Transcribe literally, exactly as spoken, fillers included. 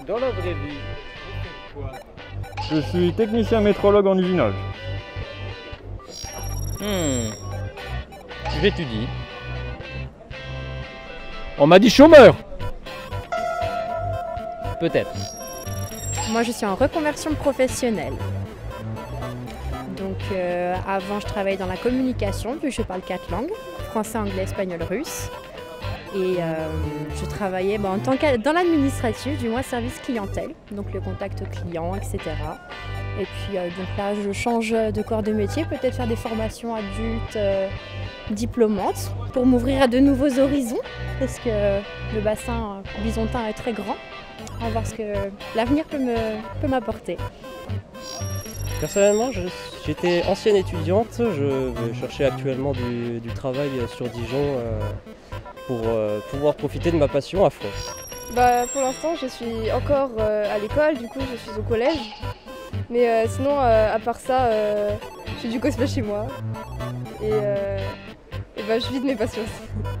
Dans la vraie vie, quoi? Je suis technicien métrologue en usinage. Hmm. J'étudie. On m'a dit chômeur. Peut-être. Moi, je suis en reconversion professionnelle. Donc, euh, avant, je travaillais dans la communication, vu que je parle quatre langues, français, anglais, espagnol, russe. Et euh, je travaillais bah, en tant que dans l'administratif, du moins service clientèle, donc le contact client, et cetera. Et puis euh, donc là, je change de corps de métier, peut-être faire des formations adultes euh, diplômantes pour m'ouvrir à de nouveaux horizons, parce que le bassin bisontin est très grand. On va voir ce que l'avenir peut me, peut m'apporter. Personnellement, je- j'étais ancienne étudiante, je vais chercher actuellement du, du travail sur Dijon euh, pour euh, pouvoir profiter de ma passion à fond. Bah, pour l'instant, je suis encore euh, à l'école, du coup, je suis au collège. Mais euh, sinon, euh, à part ça, euh, je fais du cosplay chez moi. Et, euh, et bah, je vis de mes passions aussi.